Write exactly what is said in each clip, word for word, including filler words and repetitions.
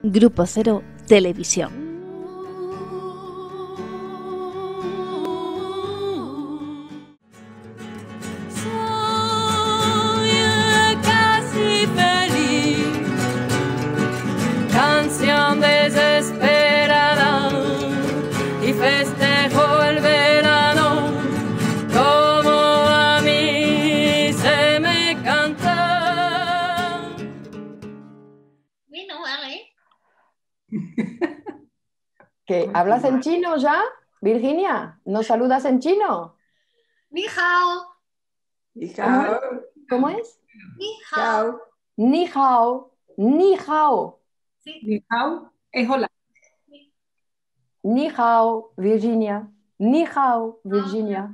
Grupo Cero Televisión. Canción desesperada y festejo el verano como a mí se me canta. Bueno, vale. ¿Qué? ¿Hablas en chino ya, Virginia? ¿Nos saludas en chino? Ni hao. Ni ¿Cómo hao. es? ¿Cómo es? Ni hao. Ni hao. Ni hao. Sí. Ni hao es hola. Ni hao, Virginia. Ni hao, Virginia.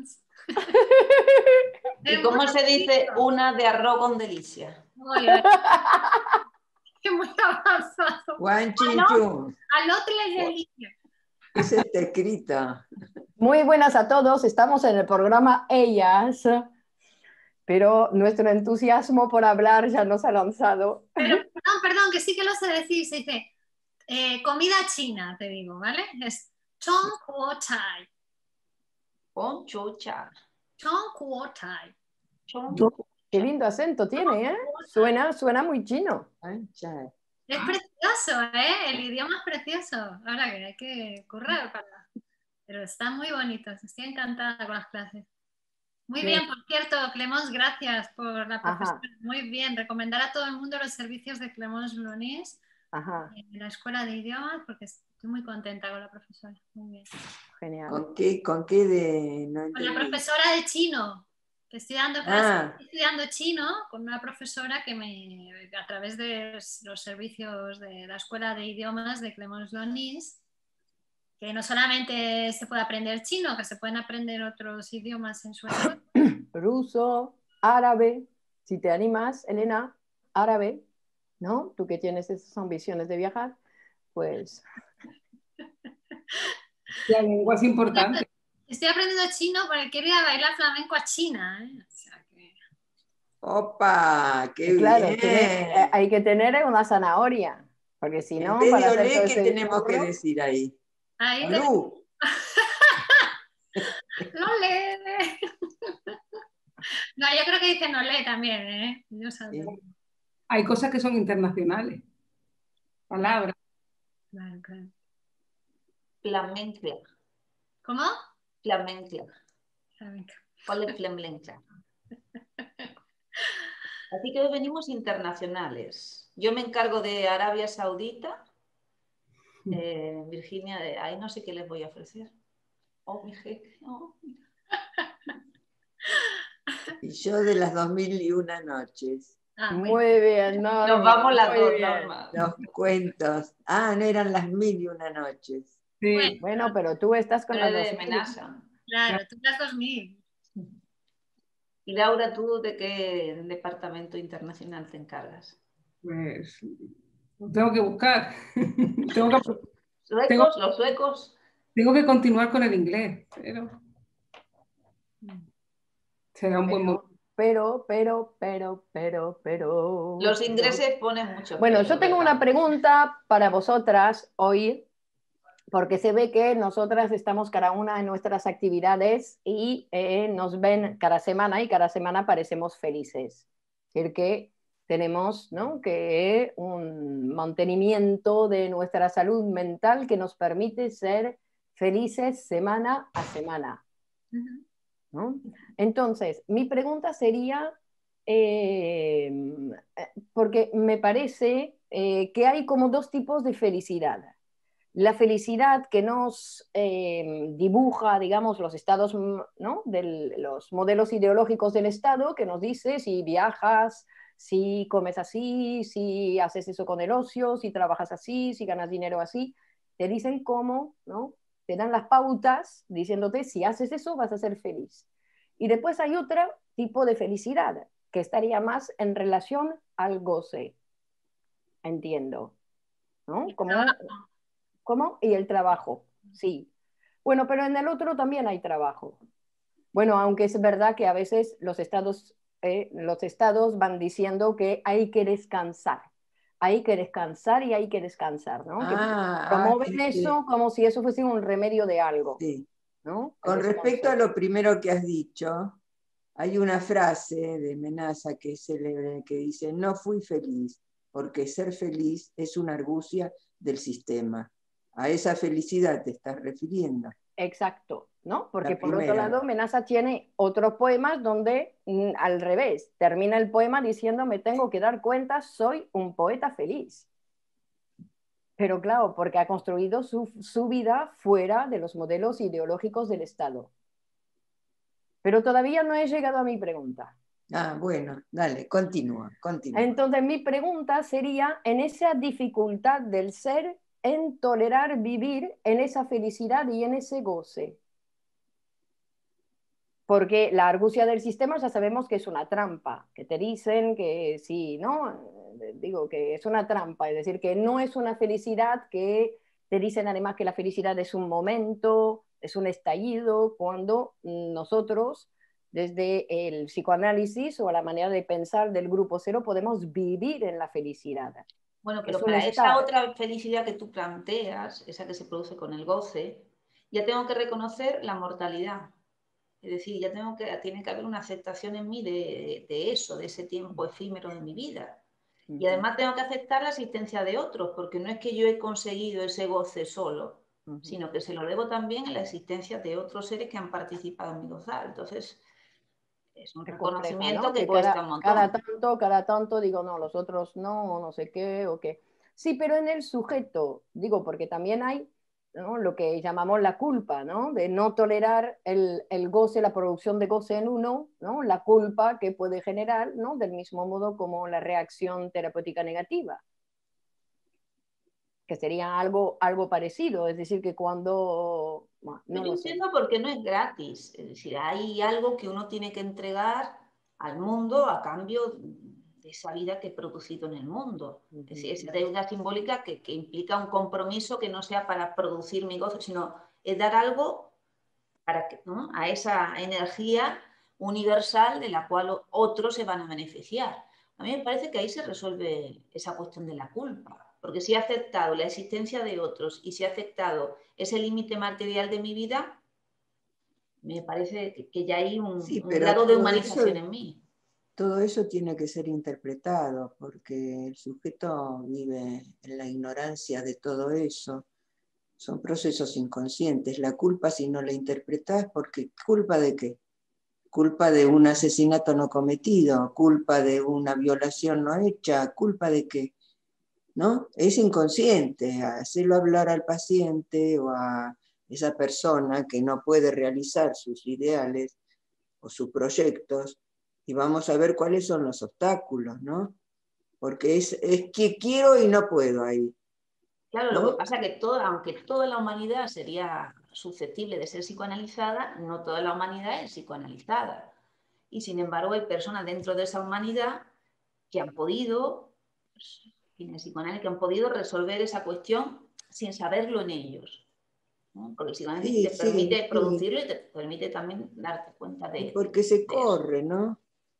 ¿Y cómo se dice una de arroz con delicia? Oye, que muy avanzado. Guan Chin Al Chun. Al otro le delicia. Ese está escrita. Muy buenas a todos. Estamos en el programa Ellas, pero nuestro entusiasmo por hablar ya nos ha lanzado. Pero, perdón, perdón, que sí que lo sé decir. Se dice eh, comida china, te digo, ¿vale? Es chong kuo chai. Con chucha. Chong kuo chai. Qué lindo acento tiene, ¿eh? Suena, suena muy chino. Ancha. Es precioso, ¿eh? El idioma es precioso. Ahora que hay que currar para... Pero están muy bonitos. Estoy encantada con las clases. Muy Sí. bien, por cierto, Clemons, gracias por la profesora. Ajá. Muy bien, recomendar a todo el mundo los servicios de Clemons Blonis Ajá, en la escuela de idiomas porque estoy muy contenta con la profesora. Muy bien. genial. ¿Con qué, con qué de...? No Con la entendí. profesora de chino, que estoy dando clases, Ah. estoy estudiando chino con una profesora que me, a través de los servicios de la escuela de idiomas de Clemons Blonis, que no solamente se puede aprender chino, que se pueden aprender otros idiomas en su escuela. Ruso, árabe, si te animas, Elena, árabe, ¿no? Tú que tienes esas ambiciones de viajar, pues La lengua es importante. Estoy aprendiendo chino porque quiero ir a bailar flamenco a China. ¿eh? O sea que... ¡Opa! ¡Qué eh, claro, bien! tiene- eh, hay que tener una zanahoria, porque si En no, vez para de hacer olé, todo ¿qué ese tenemos que discurso- decir ahí? Ahí te... ¡Olú! No lee. No, yo creo que dice no lee también, ¿eh? Yo sabía. Sí. Hay cosas que son internacionales. Palabras. Claro, claro. Flamencla. ¿Cómo? Flamencla. Flamenco. ¿Cuál es flamencla? Así que hoy venimos internacionales. Yo me encargo de Arabia Saudita. Eh, Virginia, de ahí no sé qué les voy a ofrecer. Oh, mi jeque. Oh, mira. Y yo de las dos mil y una noches. Ah, muy Muy bien, Norma, Nos vamos las muy dos, bien. Norma. Los cuentos. Ah, no eran las mil y una noches. Sí. Bueno. Bueno, pero tú estás con Pero las de dos mil. Menasa. Claro, tú das dos mil. Y Laura, ¿tú de qué departamento internacional te encargas? Pues lo tengo que buscar. tengo, que, ¿Suecos? Tengo- ¿Los suecos? tengo que continuar con el inglés, pero será un buen momento. Pero, pero, pero, pero, pero... Los pero- ingleses ponen mucho. Bueno, pero, yo tengo ¿verdad? una pregunta para vosotras hoy, porque se ve que nosotras estamos cada una en nuestras actividades y eh, nos ven cada semana y cada semana parecemos felices. Es decir, que tenemos, ¿no?, que un mantenimiento de nuestra salud mental que nos permite ser felices semana a semana, Ujú. ¿no? Entonces, mi pregunta sería, eh, porque me parece eh, que hay como dos tipos de felicidad. La felicidad que nos eh, dibuja, digamos, los estados, ¿no?, de los modelos ideológicos del Estado, que nos dice si viajas, si comes así, si haces eso con el ocio, si trabajas así, si ganas dinero así. Te dicen cómo, ¿no? Te dan las pautas diciéndote si haces eso vas a ser feliz. Y después hay otro tipo de felicidad que estaría más en relación al goce. Entiendo, ¿no? Como, ¿cómo? Y el trabajo, sí. Bueno, pero en el otro también hay trabajo. Bueno, aunque es verdad que a veces los estados, eh, los estados van diciendo que hay que descansar, hay que descansar y hay que descansar, ¿no? Que Ah, ah, promueven este, eso como si eso fuese un remedio de algo, sí. ¿no? El Con respecto a descanso. lo primero que has dicho, hay una frase de Menaza que es célebre que dice: no fui feliz, porque ser feliz es una argucia del sistema. A esa felicidad te estás refiriendo. Exacto, ¿no? Porque La por otro primera. lado, Menaza tiene otros poemas donde mm, al revés, termina el poema diciendo: me tengo que dar cuenta, soy un poeta feliz. Pero claro, porque ha construido su, su vida fuera de los modelos ideológicos del Estado. Pero todavía no he llegado a mi pregunta. Ah, bueno, dale, continúa, continúa. Entonces mi pregunta sería, en esa dificultad del ser, en tolerar vivir en esa felicidad y en ese goce. Porque la argucia del sistema ya sabemos que es una trampa, que te dicen que sí, ¿no? Digo que es una trampa, es decir, que no es una felicidad, que te dicen además que la felicidad es un momento, es un estallido, cuando nosotros, desde el psicoanálisis o la manera de pensar del grupo cero, podemos vivir en la felicidad. Bueno, Es pero un para esa estar. otra felicidad que tú planteas, esa que se produce con el goce, ya tengo que reconocer la mortalidad. Es decir, ya tengo que, tiene que haber una aceptación en mí de, de eso, de ese tiempo efímero de mi vida. Y además tengo que aceptar la existencia de otros, porque no es que yo he conseguido ese goce solo, uh-huh. sino que se lo debo también a la existencia de otros seres que han participado en mi gozar. Entonces, es un es reconocimiento compleja, ¿no? que, que cuesta cada, un montón. Cada tanto, cada tanto digo, no, los otros no, no sé qué, o qué. Sí, pero en el sujeto, digo, porque también hay, ¿no?, lo que llamamos la culpa, ¿no? De no tolerar el, el goce, la producción de goce en uno, ¿no? La culpa que puede generar, ¿no? Del mismo modo como la reacción terapéutica negativa, que sería algo, algo parecido, es decir, que cuando... Bueno, no yo lo entiendo sé. porque no es gratis, es decir, hay algo que uno tiene que entregar al mundo a cambio de esa vida que he producido en el mundo. Es decir, esa deuda simbólica que, que implica un compromiso que no sea para producir mi gozo, sino es dar algo para que, ¿no?, a esa energía universal de la cual otros se van a beneficiar. A mí me parece que ahí se resuelve esa cuestión de la culpa, porque si he aceptado la existencia de otros y si he aceptado ese límite material de mi vida, me parece que, que ya hay un, sí, un grado de humanización eso, en mí. Todo eso tiene que ser interpretado, porque el sujeto vive en la ignorancia de todo eso. Son procesos inconscientes. La culpa, si no la interpretás, porque ¿culpa de qué? Culpa de un asesinato no cometido, culpa de una violación no hecha, culpa de qué, ¿no? Es inconsciente. Hacerlo hablar al paciente o a esa persona que no puede realizar sus ideales o sus proyectos, y vamos a ver cuáles son los obstáculos, ¿no? Porque es, es que quiero y no puedo ahí. Claro, ¿no? lo que pasa es que toda, aunque toda la humanidad sería susceptible de ser psicoanalizada, no toda la humanidad es psicoanalizada. Y sin embargo hay personas dentro de esa humanidad que han podido, pues, en el psicoanálisis, que han podido resolver esa cuestión sin saberlo en ellos, ¿no? Porque el psicoanálisis Sí, te sí, permite sí. producirlo y te permite también darte cuenta de, porque se de corre, eso. ¿no?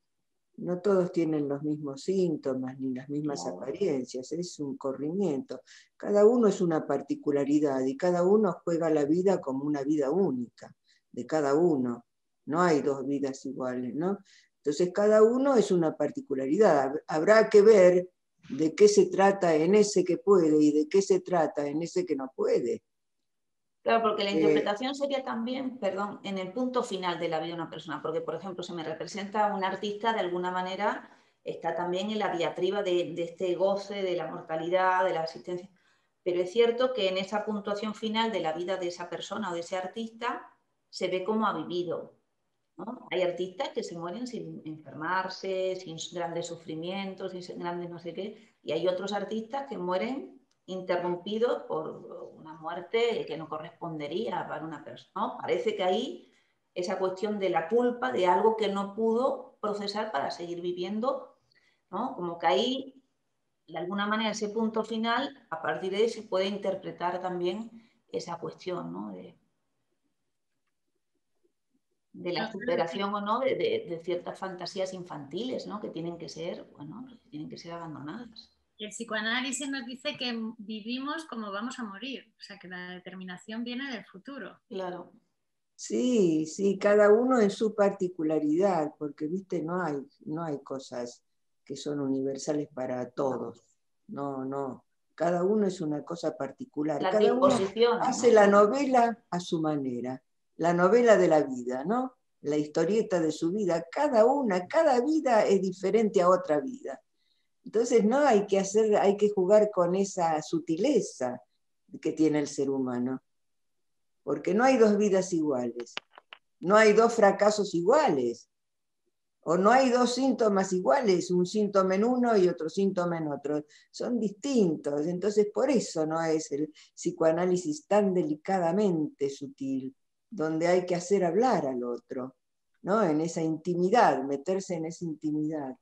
No todos tienen los mismos síntomas ni las mismas Claro. apariencias, es un corrimiento. Cada uno es una particularidad y cada uno juega la vida como una vida única de cada uno. No hay dos vidas iguales, ¿no? Entonces cada uno es una particularidad. Habrá que ver de qué se trata en ese que puede y de qué se trata en ese que no puede. Claro, porque la Eh, interpretación sería también, perdón, en el punto final de la vida de una persona, porque por ejemplo se me representa a un artista, de alguna manera está también en la diatriba de, de este goce, de la mortalidad, de la existencia, pero es cierto que en esa puntuación final de la vida de esa persona o de ese artista se ve cómo ha vivido, ¿no? Hay artistas que se mueren sin enfermarse, sin grandes sufrimientos, sin grandes no sé qué, y hay otros artistas que mueren interrumpidos por una muerte que no correspondería para una persona, ¿no? Parece que ahí esa cuestión de la culpa, de algo que no pudo procesar para seguir viviendo, ¿no? Como que ahí, de alguna manera, ese punto final, a partir de ahí se puede interpretar también esa cuestión, ¿no? De, de la superación o no de, de, de ciertas fantasías infantiles, ¿no? Que tienen que ser, bueno, que tienen que ser abandonadas. el psicoanálisis nos dice que vivimos como vamos a morir, o sea que la determinación viene del futuro. Claro. Sí, sí, cada uno en su particularidad, porque, viste, no hay, no hay cosas que son universales para todos. No, no. Cada uno es una cosa particular. Las Cada uno disposiciones, hace ¿no? la novela a su manera, la novela de la vida, ¿no? La historieta de su vida. Cada una, cada vida es diferente a otra vida. Entonces no hay que hacer, hay que jugar con esa sutileza que tiene el ser humano. Porque no hay dos vidas iguales, no hay dos fracasos iguales, o no hay dos síntomas iguales, un síntoma en uno y otro síntoma en otro. Son distintos, entonces por eso no es el psicoanálisis tan delicadamente sutil, donde hay que hacer hablar al otro, ¿no? En esa intimidad, meterse en esa intimidad,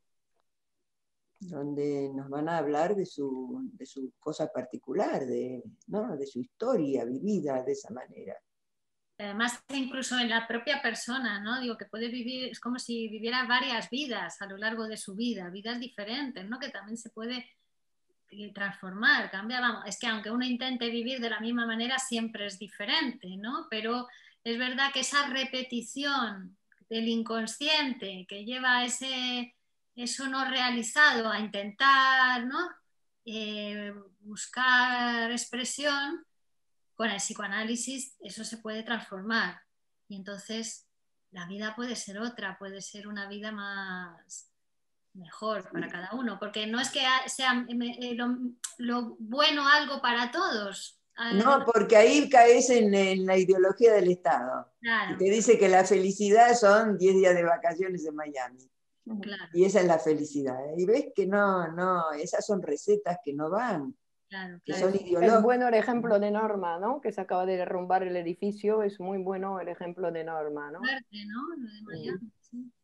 donde nos van a hablar de su, de su cosa particular, de, ¿no? De su historia vivida de esa manera. Además, incluso en la propia persona, ¿no? Digo, que puede vivir, es como si viviera varias vidas a lo largo de su vida, vidas diferentes, ¿no? Que también se puede transformar, cambiar. Vamos, es que aunque uno intente vivir de la misma manera, siempre es diferente, ¿no? Pero es verdad que esa repetición del inconsciente que lleva a ese, eso no realizado a intentar, ¿no? Eh, buscar expresión, con el psicoanálisis eso se puede transformar y entonces la vida puede ser otra, puede ser una vida más mejor para cada uno, porque no es que sea lo, lo bueno algo para todos. No, porque ahí caes en, en la ideología del Estado, Claro. que te dice que la felicidad son diez días de vacaciones en Miami. Claro. Y esa es la felicidad. Y ves que no, no, esas son recetas que no van. Claro, que claro. son ideológicas. Es bueno el ejemplo de Norma, ¿no? Que se acaba de derrumbar el edificio, es muy bueno el ejemplo de Norma, ¿no? Fuerte, ¿no? Lo de Miami, sí.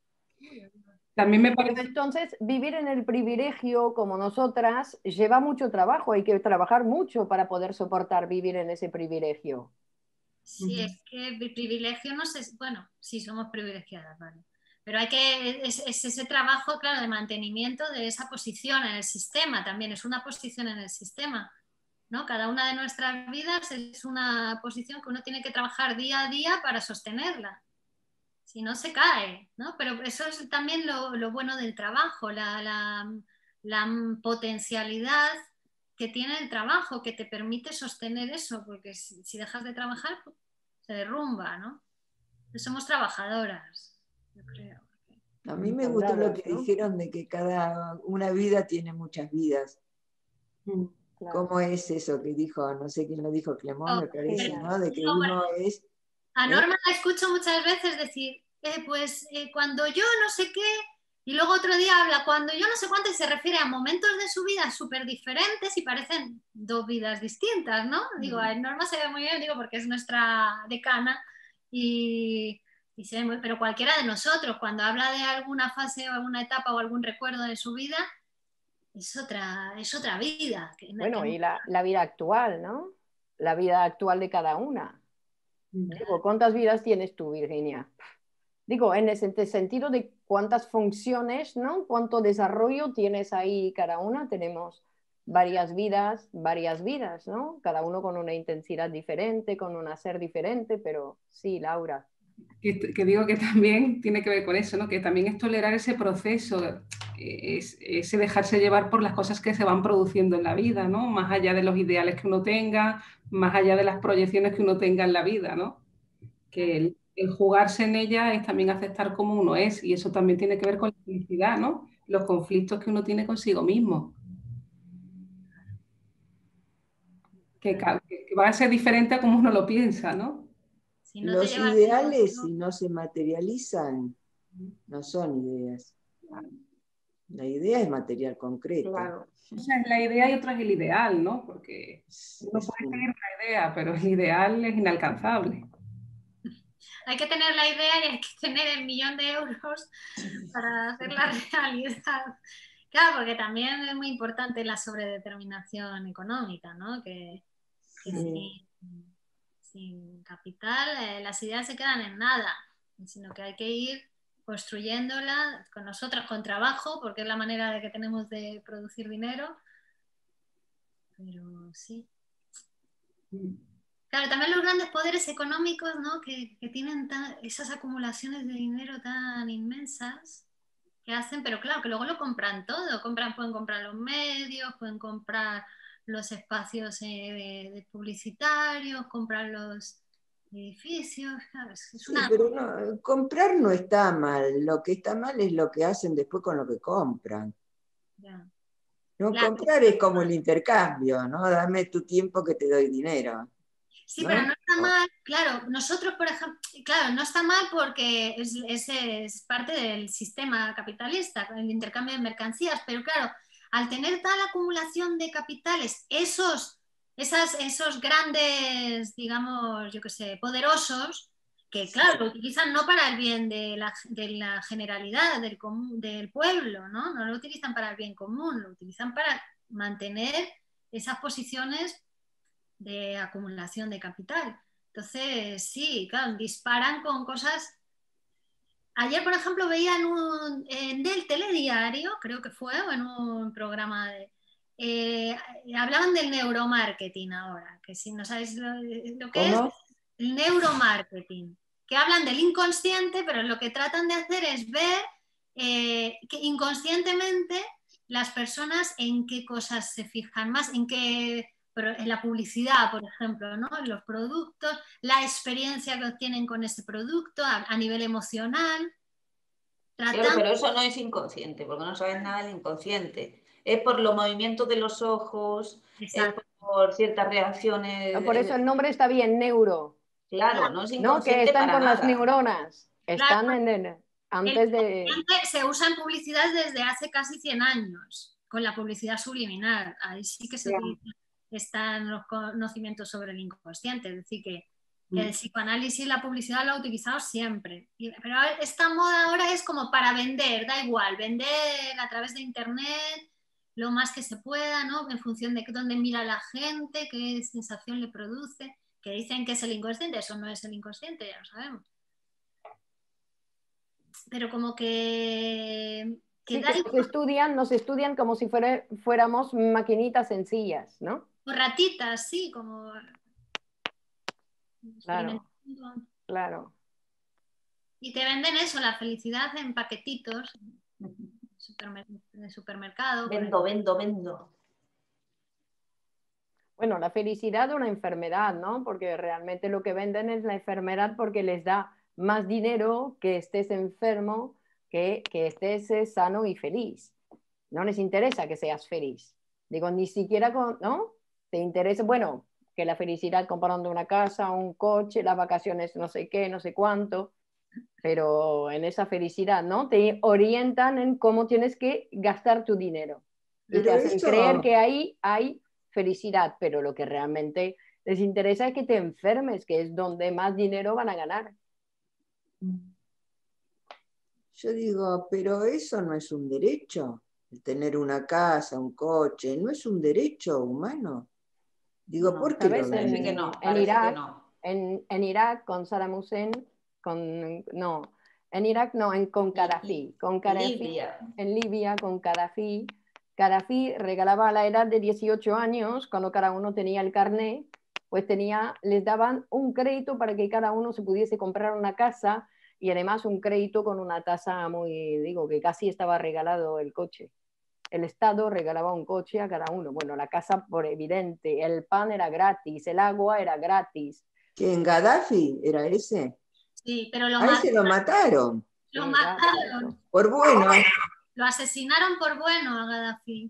También me parece... Pero entonces, vivir en el privilegio como nosotras lleva mucho trabajo, hay que trabajar mucho para poder soportar vivir en ese privilegio. Sí, es que el privilegio no sé, bueno, sí somos privilegiadas, vale. Pero hay que, es, es ese trabajo, claro, de mantenimiento de esa posición en el sistema también, es una posición en el sistema, ¿no? Cada una de nuestras vidas es una posición que uno tiene que trabajar día a día para sostenerla. Si no, se cae, ¿no? Pero eso es también lo, lo bueno del trabajo, la, la, la potencialidad que tiene el trabajo, que te permite sostener eso, porque si, si dejas de trabajar, pues, se derrumba, ¿no? Entonces somos trabajadoras, yo creo. A mí me gustó lo que ¿no? dijeron de que cada una vida tiene muchas vidas. Claro. ¿Cómo es eso que dijo, no sé quién lo dijo, Clemón, Oh, me parece, pero, ¿no? De que no, uno bueno, es... a ¿eh? Norma la escucho muchas veces decir, eh, pues eh, cuando yo no sé qué, y luego otro día habla cuando yo no sé cuánto y se refiere a momentos de su vida súper diferentes y parecen dos vidas distintas, ¿no? Mm. Digo, a Norma se ve muy bien, digo, porque es nuestra decana y, y se ve muy, pero cualquiera de nosotros, cuando habla de alguna fase o alguna etapa o algún recuerdo de su vida, es otra, es otra vida. Que, Bueno, que... y la, la vida actual, ¿no? La vida actual de cada una. Digo, ¿cuántas vidas tienes tú, Virginia? Digo, en ese sentido de cuántas funciones, ¿no? Cuánto desarrollo tienes ahí cada una. Tenemos varias vidas, varias vidas, ¿no? Cada uno con una intensidad diferente, con un hacer diferente, pero sí, Laura. Que, que digo que también tiene que ver con eso, ¿no? Que también es tolerar ese proceso, es, ese dejarse llevar por las cosas que se van produciendo en la vida, ¿no? Más allá de los ideales que uno tenga, más allá de las proyecciones que uno tenga en la vida, ¿no? Que el, el jugarse en ella es también aceptar como uno es, y eso también tiene que ver con la felicidad, ¿no? Los conflictos que uno tiene consigo mismo. Que, que va a ser diferente a como uno lo piensa, ¿no? Si no Los te llevas ideales, si no se materializan, no son ideas. La idea es material concreto. Claro. O sea, es la idea y otra es el ideal, ¿no? Porque uno puede seguir una idea, pero el ideal es inalcanzable. Hay que tener la idea y hay que tener el millón de euros para hacer la realidad. Claro, porque también es muy importante la sobredeterminación económica, ¿no? Que, que sí. sin, sin capital eh, las ideas se quedan en nada, sino que hay que ir construyéndola con nosotras, con trabajo, porque es la manera de que tenemos de producir dinero, pero sí. Claro, también los grandes poderes económicos, ¿no? que, que tienen tan, esas acumulaciones de dinero tan inmensas que hacen, pero claro, que luego lo compran todo, compran, pueden comprar los medios, pueden comprar los espacios eh, de, de publicitarios, comprar los edificios, claro, es una... Sí, pero no, comprar no está mal, lo que está mal es lo que hacen después con lo que compran. Ya. No, Claro. comprar es como el intercambio, ¿no? Dame tu tiempo que te doy dinero. Sí, ¿no? pero no está mal, claro, nosotros, por ejemplo, claro, no está mal porque es, es, es parte del sistema capitalista, el intercambio de mercancías, pero claro, al tener tal acumulación de capitales, esos, esas, esos grandes, digamos, yo qué sé, poderosos, que claro, lo utilizan no para el bien de la, de la generalidad del, común, del pueblo, ¿no? No lo utilizan para el bien común, lo utilizan para mantener esas posiciones de acumulación de capital. Entonces, sí, claro, disparan con cosas. Ayer, por ejemplo, veía en, un, en del telediario, creo que fue, o en un programa de... Eh, hablaban del neuromarketing ahora, que si no sabéis lo, lo que ¿Cómo? es, el neuromarketing, que hablan del inconsciente, pero lo que tratan de hacer es ver eh, que inconscientemente las personas en qué cosas se fijan más, en qué... Pero en la publicidad, por ejemplo, ¿no? En los productos, la experiencia que obtienen con ese producto a, a nivel emocional. Tratan... Claro, pero eso no es inconsciente, porque no sabes nada del inconsciente. Es por los movimientos de los ojos, exacto, es por ciertas reacciones. Por eso el nombre está bien, neuro. Claro, no es inconsciente. No, que están para por nada. Las neuronas. Están claro. en el, antes de... Se usa en publicidad desde hace casi cien años, con la publicidad subliminal. Ahí sí que se yeah. utiliza, están los conocimientos sobre el inconsciente. Es decir, que, que el psicoanálisis y la publicidad lo ha utilizado siempre. Pero esta moda ahora es como para vender, da igual, vender a través de internet lo más que se pueda, ¿no? En función de dónde mira la gente, qué sensación le produce. Que dicen que es el inconsciente, eso no es el inconsciente, ya lo sabemos. Pero como que... que, sí, que nos, estudian, nos estudian como si fuera, fuéramos maquinitas sencillas, ¿no? O ratitas, sí, como... Claro, claro. Y te venden eso, la felicidad en paquetitos de supermercado. Vendo, vendo, vendo. Bueno, la felicidad es una enfermedad, ¿no? Porque realmente lo que venden es la enfermedad porque les da más dinero que estés enfermo, que, que estés sano y feliz. No les interesa que seas feliz. Digo, ni siquiera, con, ¿no? Te interesa, bueno, que la felicidad comprando una casa, un coche, las vacaciones, no sé qué, no sé cuánto, pero en esa felicidad, ¿no? Te orientan en cómo tienes que gastar tu dinero. Y te hacen eso... creer que ahí hay felicidad, pero lo que realmente les interesa es que te enfermes, que es donde más dinero van a ganar. Yo digo, pero eso no es un derecho, el tener una casa, un coche, no es un derecho humano. Digo, no, ¿por qué ¿sabes? lo En, que no, en, Irak, que no. en, en Irak, con Saddam Hussein, con, no, en Irak no, en, con Gaddafi, con Gaddafi Libia. en Libia, con Gaddafi. Gaddafi regalaba a la edad de dieciocho años, cuando cada uno tenía el carné, pues tenía, les daban un crédito para que cada uno se pudiese comprar una casa y además un crédito con una tasa muy, digo, que casi estaba regalado el coche. El Estado regalaba un coche a cada uno. Bueno, la casa por evidente, el pan era gratis, el agua era gratis. ¿En Gaddafi era ese? Sí, pero lo a ese lo mataron. Lo Sí, mataron. claro. Por bueno. Lo asesinaron por bueno a Gaddafi.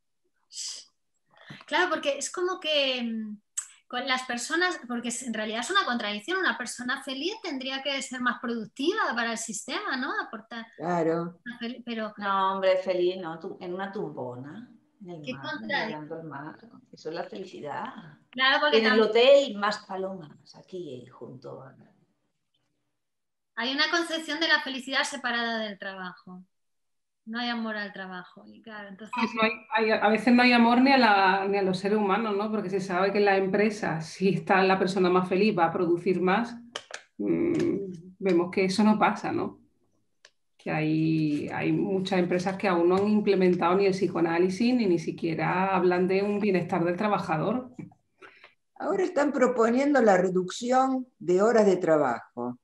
Claro, porque es como que con las personas, porque en realidad es una contradicción, una persona feliz tendría que ser más productiva para el sistema, ¿no? Aportar. Claro. Pero, no, hombre, feliz, no, en una tumbona, en el ¿qué mar, mirando el mar. Eso es la felicidad. Claro, porque en el hotel, más palomas, aquí junto a... Hay una concepción de la felicidad separada del trabajo. No hay amor al trabajo. Y claro, entonces... no hay, hay, a veces no hay amor ni a, la, ni a los seres humanos, ¿no? Porque se sabe que en la empresa, si está la persona más feliz, va a producir más. Mmm, vemos que eso no pasa, ¿no? que hay, hay muchas empresas que aún no han implementado ni el psicoanálisis ni ni siquiera hablan de un bienestar del trabajador. Ahora están proponiendo la reducción de horas de trabajo,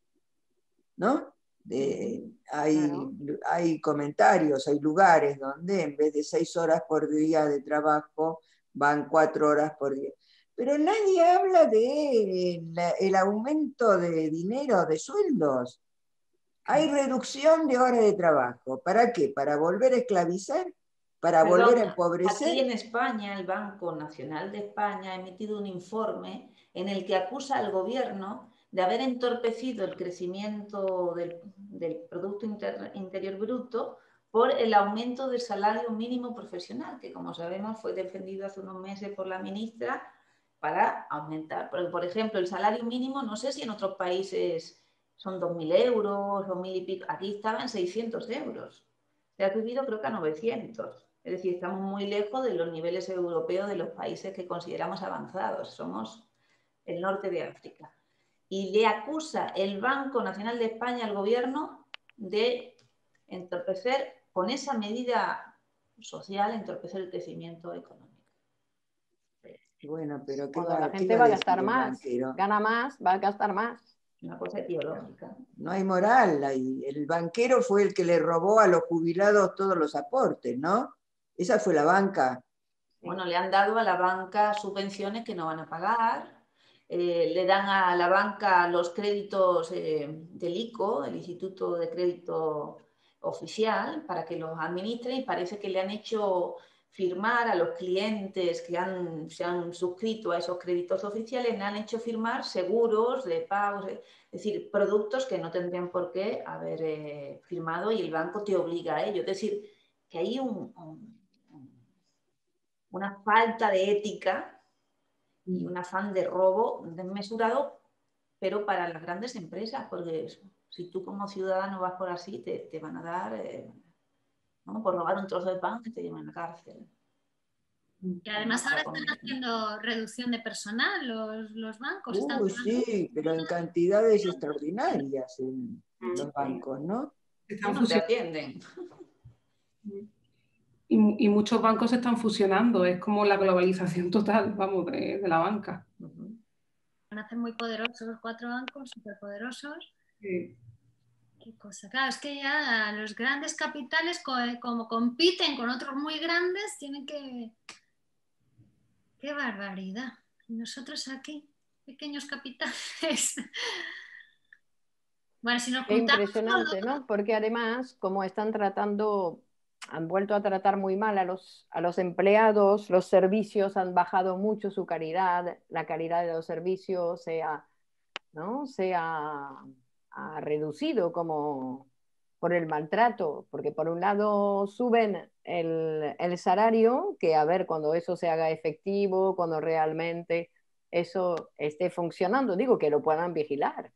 ¿no? De, hay, Claro. hay comentarios, hay lugares donde en vez de seis horas por día de trabajo van cuatro horas por día. Pero nadie habla de la, el aumento de dinero, de sueldos. Hay reducción de horas de trabajo. ¿Para qué? ¿Para volver a esclavizar? ¿Para Perdón, volver a empobrecer? aquí en España, el Banco Nacional de España ha emitido un informe en el que acusa al gobierno de haber entorpecido el crecimiento del, del Producto Inter, Interior Bruto por el aumento del salario mínimo profesional, que como sabemos fue defendido hace unos meses por la ministra para aumentar. Porque, por ejemplo, el salario mínimo, no sé si en otros países son dos mil euros o mil y pico, aquí estaba en seiscientos euros. Se ha subido creo que a novecientos. Es decir, estamos muy lejos de los niveles europeos de los países que consideramos avanzados. Somos el norte de África. Y le acusa el Banco Nacional de España al gobierno de entorpecer, con esa medida social, entorpecer el crecimiento económico. Bueno, pero ¿qué Cuando va, la qué gente va va a decir gastar el más, banquero? gana más, va a gastar más. Una cosa ideológica. No hay moral ahí. El banquero fue el que le robó a los jubilados todos los aportes, ¿no? Esa fue la banca. Bueno, le han dado a la banca subvenciones que no van a pagar, eh, le dan a la banca los créditos eh, del I C O, el Instituto de Crédito Oficial, para que los administre, y parece que le han hecho firmar a los clientes que han, se han suscrito a esos créditos oficiales, le han hecho firmar seguros de pagos, es decir, productos que no tendrían por qué haber eh, firmado, y el banco te obliga a ello. Es decir, que hay un, un una falta de ética y un afán de robo desmesurado, pero para las grandes empresas, porque si tú como ciudadano vas por así, te, te van a dar, eh, ¿no? Por robar un trozo de pan, que te llevan a la cárcel. Y además ahora están haciendo reducción de personal los, los bancos. Están Uy, sí, pero en cantidades extraordinarias en los bancos, ¿no? Están No te atienden. Y, y muchos bancos se están fusionando, es como la globalización total, vamos, de, de la banca. Uh-huh. Van a ser muy poderosos los cuatro bancos, súper poderosos. Sí. Qué cosa. Claro, es que ya los grandes capitales, como compiten con otros muy grandes, tienen que... ¡Qué barbaridad! Y nosotros aquí, pequeños capitales. Bueno, si nos Qué juntamos impresionante, todos... ¿no? Porque además, como están tratando, han vuelto a tratar muy mal a los, a los empleados, los servicios han bajado mucho su calidad, la calidad de los servicios se ha, ¿no? se ha, ha reducido como por el maltrato, porque por un lado suben el, el salario, que a ver cuando eso se haga efectivo, cuando realmente eso esté funcionando, digo que lo puedan vigilar.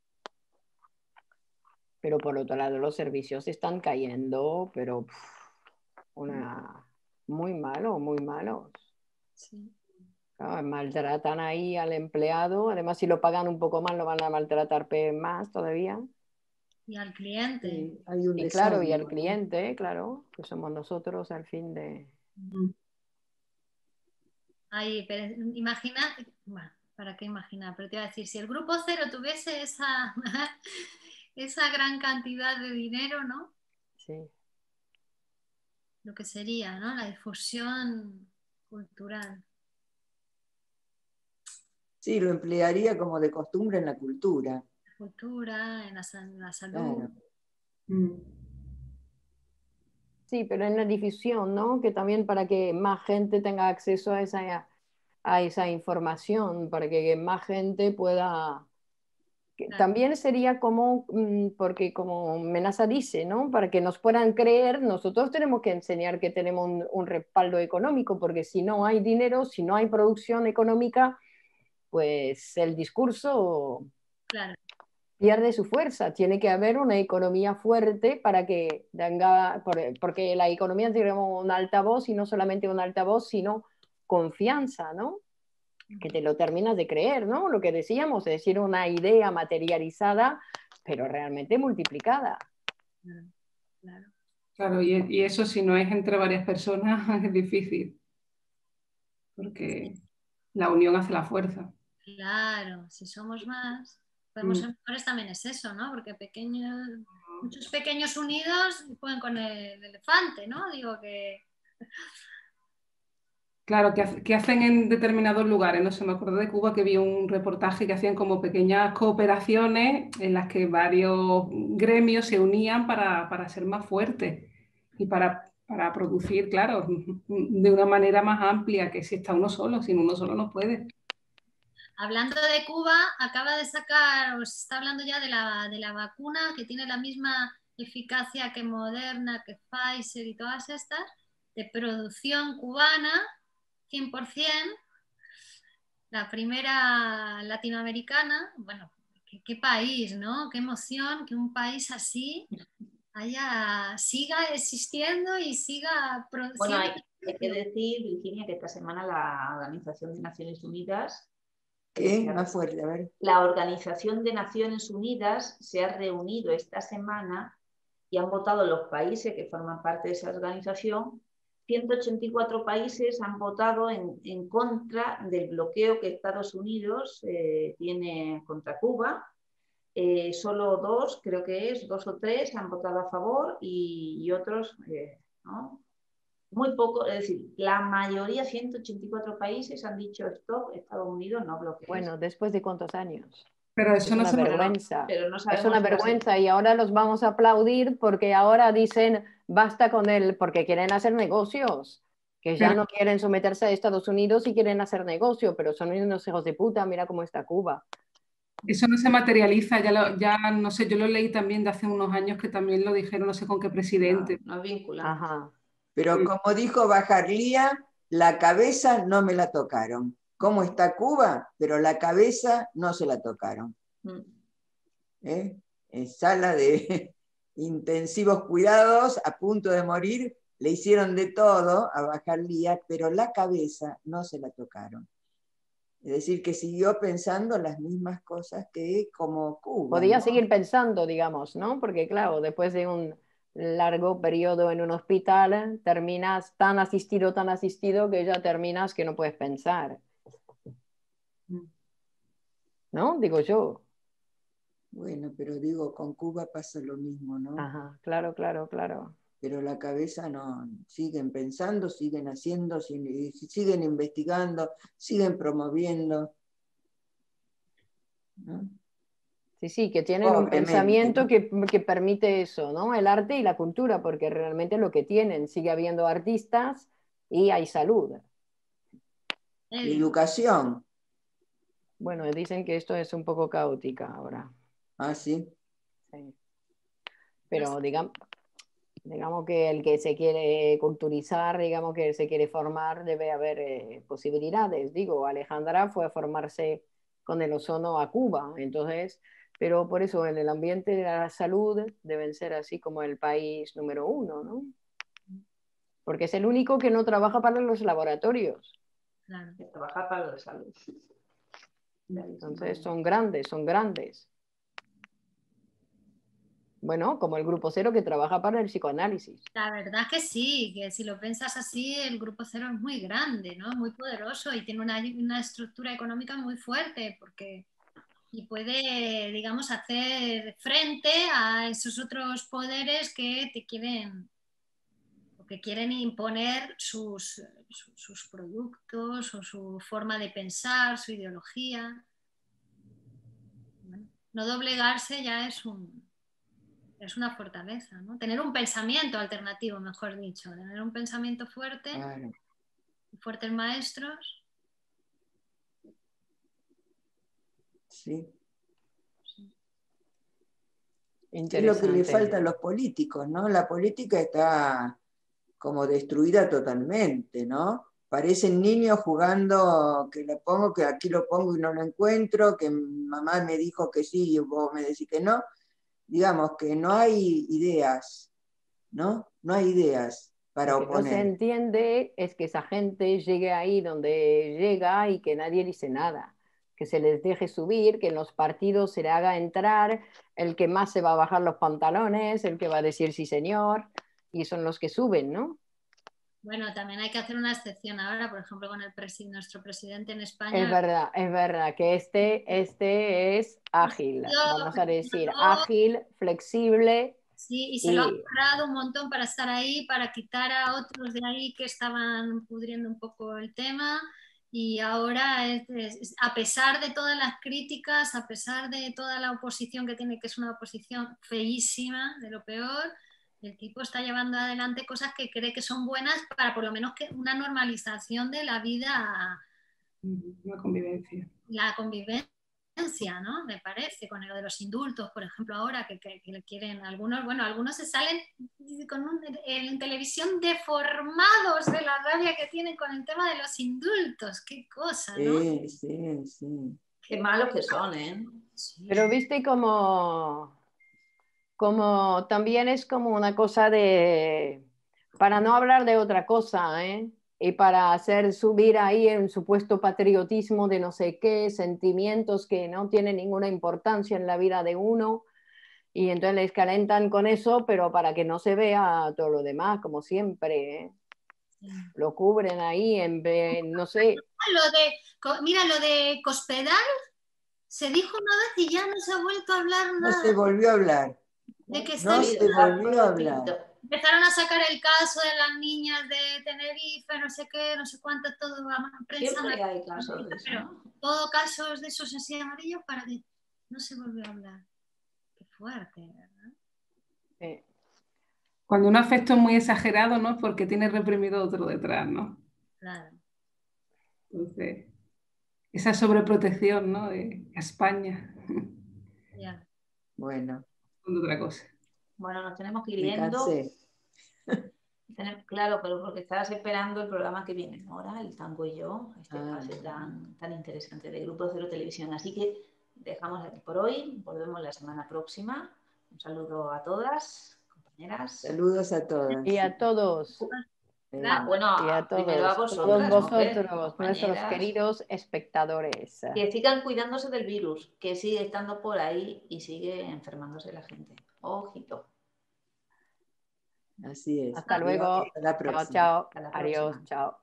Pero por otro lado los servicios están cayendo, pero pff, una, muy malo, muy malos. Sí. Claro, maltratan ahí al empleado, además si lo pagan un poco más lo van a maltratar más todavía. Y al cliente. Sí, hay un Y claro, y desánimo, al cliente, claro, que somos nosotros al fin de... Ay, pero imagina, bueno, ¿para qué imaginar? Pero te iba a decir, si el grupo cero tuviese esa, esa gran cantidad de dinero, ¿no? Sí. Lo que sería, ¿no? La difusión cultural. Sí, lo emplearía como de costumbre en la cultura. La cultura, en la, en la salud. Claro. Mm. Sí, pero en la difusión, ¿no? Que también para que más gente tenga acceso a esa, a esa información, para que más gente pueda... Claro. También sería como, porque como Menaza dice, ¿no? Para que nos puedan creer, nosotros tenemos que enseñar que tenemos un, un respaldo económico, porque si no hay dinero, si no hay producción económica, pues el discurso Claro. pierde su fuerza. Tiene que haber una economía fuerte para que tenga, porque la economía tiene un altavoz, y no solamente un altavoz, sino confianza, ¿no? Que te lo terminas de creer, ¿no? Lo que decíamos, es decir, una idea materializada, pero realmente multiplicada. Claro, claro. Claro, y, y eso si no es entre varias personas es difícil, porque la unión hace la fuerza. Claro, si somos más, podemos ser mejores también es eso, ¿no? Porque pequeños, muchos pequeños unidos pueden con el elefante, ¿no? Digo que... Claro, que, que hacen en determinados lugares, no sé, me acuerdo de Cuba que vi un reportaje que hacían como pequeñas cooperaciones en las que varios gremios se unían para, para ser más fuertes y para, para producir, claro, de una manera más amplia que si está uno solo, sin uno solo no puede. Hablando de Cuba, acaba de sacar, os está hablando ya de la, de la vacuna que tiene la misma eficacia que Moderna, que Pfizer y todas estas, de producción cubana, cien por ciento, la primera latinoamericana. Bueno, qué, qué país, ¿no? Qué emoción que un país así haya, siga existiendo y siga produciendo. Bueno, hay, hay que decir, Virginia, que esta semana la Organización de Naciones Unidas ¿Qué? Más fuerte, a ver. La Organización de Naciones Unidas se ha reunido esta semana y han votado los países que forman parte de esa organización. ciento ochenta y cuatro países han votado en, en contra del bloqueo que Estados Unidos eh, tiene contra Cuba. Eh, solo dos, creo que es, dos o tres han votado a favor y, y otros, eh, ¿no? Muy poco, es decir, la mayoría, ciento ochenta y cuatro países han dicho stop, Estados Unidos no bloquea. Bueno, ¿después de cuántos años? Pero eso es no una se vergüenza. Pero no es una vergüenza si... y ahora los vamos a aplaudir porque ahora dicen basta con él, porque quieren hacer negocios, que ya pero... no quieren someterse a Estados Unidos y quieren hacer negocio, pero son unos hijos de puta, mira cómo está Cuba. Eso no se materializa, ya, lo, ya no sé, yo lo leí también de hace unos años que también lo dijeron, no sé con qué presidente. No, no vinculan. Ajá. Pero Sí. como dijo Bajarlía, la cabeza no me la tocaron. ¿Cómo está Cuba? Pero la cabeza no se la tocaron. Mm. ¿Eh? En sala de intensivos cuidados, a punto de morir, le hicieron de todo a Bajarlía, pero la cabeza no se la tocaron. Es decir, que siguió pensando las mismas cosas que como Cuba. Podía ¿no? seguir pensando, digamos, ¿no? Porque claro, después de un largo periodo en un hospital, terminas tan asistido, tan asistido, que ya terminas que no puedes pensar. ¿No? Digo yo. Bueno, pero digo, con Cuba pasa lo mismo, ¿no? Ajá, claro, claro, claro. Pero la cabeza no, siguen pensando, siguen haciendo, siguen investigando, siguen promoviendo, ¿no? Sí, sí, que tienen un Pobremente, pensamiento ¿no? que, que permite eso, ¿no? El arte y la cultura, porque realmente lo que tienen, sigue habiendo artistas y hay salud. Y educación. Bueno, dicen que esto es un poco caótica ahora. Ah, sí. Sí. Pero digamos, digamos que el que se quiere culturizar, digamos que se quiere formar, debe haber eh, posibilidades. Digo, Alejandra fue a formarse con el ozono a Cuba, entonces, pero por eso en el ambiente de la salud deben ser así como el país número uno, ¿no? Porque es el único que no trabaja para los laboratorios. Claro, que trabaja para la salud. Entonces son grandes, son grandes. Bueno, como el Grupo Cero que trabaja para el psicoanálisis. La verdad que sí, que si lo piensas así, el Grupo Cero es muy grande, ¿no? Muy poderoso y tiene una, una estructura económica muy fuerte porque, y puede, digamos, hacer frente a esos otros poderes que te quieren, o que quieren imponer sus, sus, sus productos o su forma de pensar, su ideología. Bueno, no doblegarse ya es un... es una fortaleza, ¿no? Tener un pensamiento alternativo, mejor dicho, tener un pensamiento fuerte, Claro. fuertes maestros. Sí. Interesante. Es lo que le falta a los políticos, ¿no? La política está como destruida totalmente, ¿no? Parecen niños jugando que lo pongo, que aquí lo pongo y no lo encuentro, que mamá me dijo que sí y vos me decís que no. Digamos que no hay ideas, ¿no? No hay ideas para Lo que oponer. no se entiende es que esa gente llegue ahí donde llega y que nadie dice nada. que se les deje subir, que en los partidos se le haga entrar el que más se va a bajar los pantalones, el que va a decir sí señor, y son los que suben, ¿no? Bueno, también hay que hacer una excepción ahora, por ejemplo, con el presi nuestro presidente en España. Es verdad, es verdad, que este, este es ágil, vamos a decir, ágil, flexible. Sí, y se y... lo ha currado un montón para estar ahí, para quitar a otros de ahí que estaban pudriendo un poco el tema. Y ahora, es, es, a pesar de todas las críticas, a pesar de toda la oposición que tiene, que es una oposición feísima, de lo peor, el tipo está llevando adelante cosas que cree que son buenas para por lo menos que una normalización de la vida. La convivencia. La convivencia, ¿no? Me parece, con lo de los indultos, por ejemplo, ahora que, que, que le quieren algunos, bueno, algunos se salen con un, en televisión deformados de la rabia que tienen con el tema de los indultos. Qué cosa, ¿no? Sí, sí, sí. Qué malos que son, ¿eh? Sí. Pero viste como, como también es como una cosa de, para no hablar de otra cosa, ¿eh? Y para hacer subir ahí un supuesto patriotismo de no sé qué, sentimientos que no tienen ninguna importancia en la vida de uno, y entonces les calentan con eso, pero para que no se vea todo lo demás, como siempre, ¿eh? Sí. Lo cubren ahí, en vez, no sé. Lo de, mira, lo de Cospedal se dijo una vez y ya no se ha vuelto a hablar nada. No se volvió a hablar. De que no se volvió a hablar. Empezaron a sacar el caso de las niñas de Tenerife, no sé qué, no sé cuánto, todo a prensa. Siempre hay casos de eso, pero todo casos de esos así amarillos para que no se volvió a hablar. Qué fuerte, ¿verdad? Sí. Cuando un afecto es muy exagerado, ¿no? Porque tiene reprimido otro detrás, ¿no? Claro. Entonces, esa sobreprotección, ¿no? De España. Ya. Bueno. Otra cosa. Bueno, nos tenemos que ir yendo. Claro, pero porque estabas esperando el programa que viene ahora, El Tango y Yo, este ah, pase tan, tan interesante de Grupo Cero Televisión. Así que dejamos aquí por hoy, volvemos la semana próxima. Un saludo a todas, compañeras. Saludos a todas. Y a todos. Ah, bueno, y a todos, primero a vosotras, todos vosotros, mujer, nuestros queridos espectadores. Que sigan cuidándose del virus, que sigue estando por ahí y sigue enfermándose la gente. Ojito. Así es. Hasta luego. Hasta la próxima. Chao, chao. Hasta la Adiós, próxima. chao.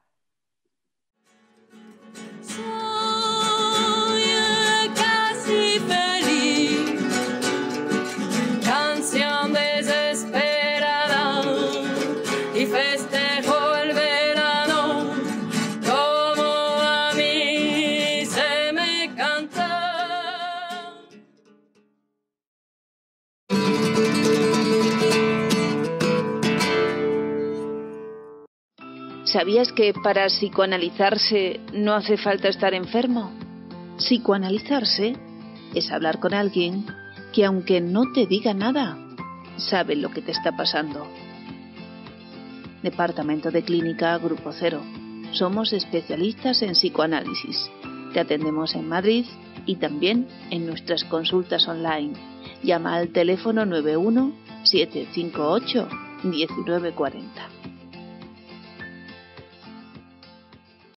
Soy casi feliz, canción desesperada, y festejo el verano como a mí se me canta. ¿Sabías que para psicoanalizarse no hace falta estar enfermo? Psicoanalizarse es hablar con alguien que, aunque no te diga nada, sabe lo que te está pasando. Departamento de Clínica Grupo Cero. Somos especialistas en psicoanálisis. Te atendemos en Madrid y también en nuestras consultas online. Llama al teléfono nueve uno siete cinco ocho uno nueve cuatro cero.